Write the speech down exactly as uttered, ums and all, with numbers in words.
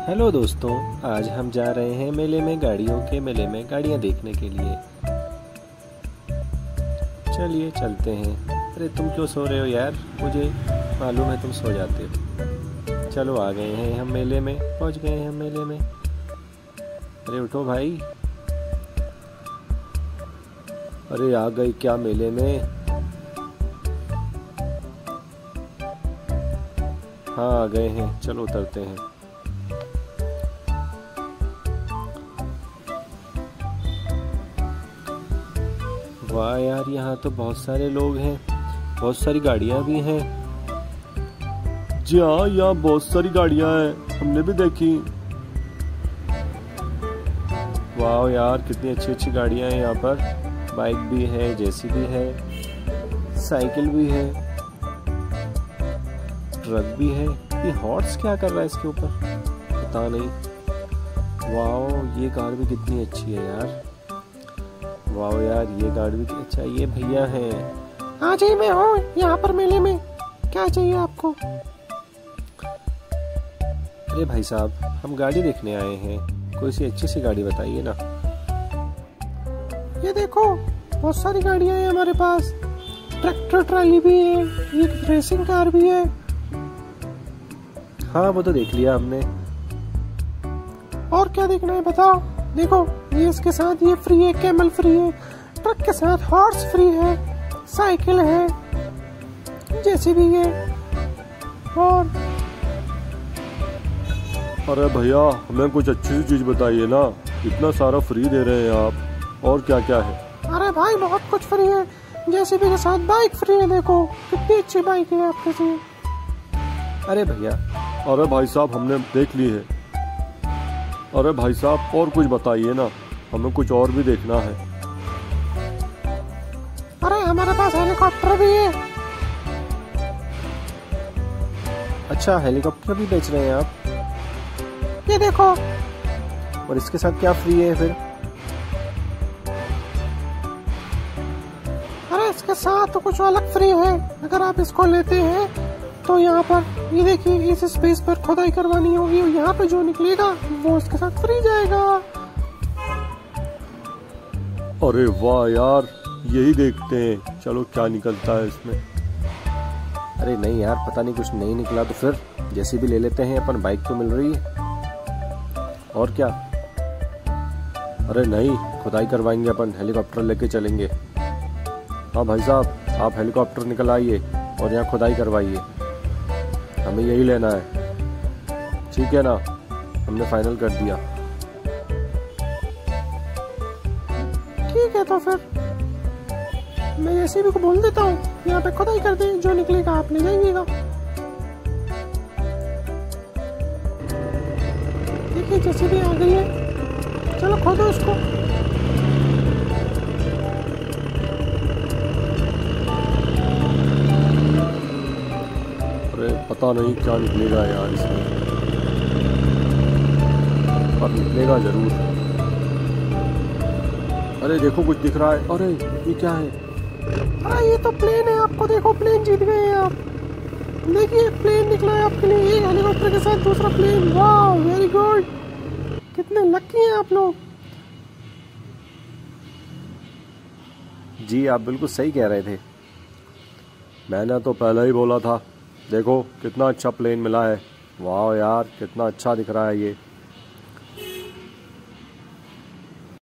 Hello दोस्तों, आज हम जा रहे हैं मेले में, गाड़ियों के मेले में गाड़ियां देखने के लिए। चलिए चलते हैं। अरे तुम क्यों सो रहे हो यार? मुझे मालूम है तुम सो जाते हो। चलो आ गए हैं हम मेले में, पहुंच गए हैं हम मेले में। अरे उठो भाई। अरे आ गई क्या मेले में? हाँ आ गए हैं, चलो उतरते हैं। वाह यार, यहाँ तो बहुत सारे लोग हैं, बहुत सारी गाड़ियाँ भी हैं। जी हाँ, यहाँ बहुत सारी गाड़ियाँ हैं, हमने भी देखी। वाह यार, कितनी अच्छी अच्छी गाड़ियाँ हैं यहाँ पर। बाइक भी है, जेसीबी है, साइकिल भी है, ट्रक भी है। ये हॉर्स क्या कर रहा है इसके ऊपर, पता नहीं। वाह, ये कार भी कितनी अच्छी है यार। वाह यार, ये गाड़ी भी अच्छा। ये भैया हैं। हाँ जी, मैं हूँ यहाँ पर मेले में। क्या चाहिए आपको? अरे भाई साहब, हम गाड़ी देखने आए हैं, कोई सी अच्छी सी गाड़ी बताइए ना। ये देखो, बहुत सारी गाड़ियाँ हैं हमारे पास। ट्रैक्टर ट्राली भी है, एक रेसिंग कार भी है। हाँ वो तो देख लिया हमने। और क्या देखना है बताओ? देखो, ये इसके साथ ये फ्री है, कैमल फ्री है। ट्रक के साथ हॉर्स फ्री है, साइकिल है, जेसीबी है। और अरे भैया, हमें कुछ अच्छी सी चीज बताइए ना, इतना सारा फ्री दे रहे हैं आप, और क्या क्या है? अरे भाई, बहुत कुछ फ्री है। जेसीबी के साथ बाइक फ्री है, देखो कितनी अच्छी बाइक है आपके लिए। अरे भैया। अरे भाई साहब, हमने देख ली है। अरे भाई साहब, और कुछ बताइए ना, हमें कुछ और भी देखना है। अरे हमारे पास हेलीकॉप्टर भी है। अच्छा, हेलीकॉप्टर भी बेच रहे हैं आप? ये देखो। और इसके साथ क्या फ्री है फिर? अरे इसके साथ तो कुछ अलग फ्री है। अगर आप इसको लेते हैं तो यहाँ पर ये देखिए, इस स्पेस पर खुदाई करवानी होगी, यहाँ पे जो निकलेगा वो इसके साथ फ्री जाएगा। अरे वाह यार, यही देखते हैं, चलो क्या निकलता है इसमें। अरे नहीं यार, पता नहीं कुछ नहीं निकला तो फिर जैसे भी ले लेते हैं अपन, बाइक तो मिल रही है। और क्या? अरे नहीं, खुदाई करवाएंगे अपन, हेलीकॉप्टर लेके चलेंगे। हाँ भाई साहब, आप हेलीकॉप्टर निकल आइए और यहाँ खुदाई करवाइए, हमें यही लेना है। ठीक है ना, हमने फाइनल कर दिया। ठीक है, तो फिर मैं जेसीबी को बोल देता हूँ, यहाँ पे खुदाई कर दे, जो निकलेगा आप ले जाइएगा। देखिए जेसीबी आ गई है, चलो खोदो उसको। अरे पता नहीं क्या निकलेगा यार इसमें, पर निकलेगा जरूर। अरे देखो, कुछ दिख रहा है। अरे ये क्या है? अरे ये तो प्लेन है, आपको देखो, प्लेन जीत गए हैं आप। देखिए, प्लेन निकला है आपके लिए, एक हेलीकॉप्टर के साथ दूसरा प्लेन। वाह, वेरी गुड, कितने लकी हैं आप लोग। जी आप बिल्कुल सही कह रहे थे। मैंने तो पहले ही बोला था। देखो कितना अच्छा प्लेन मिला है। वाह यार, कितना अच्छा दिख रहा है ये।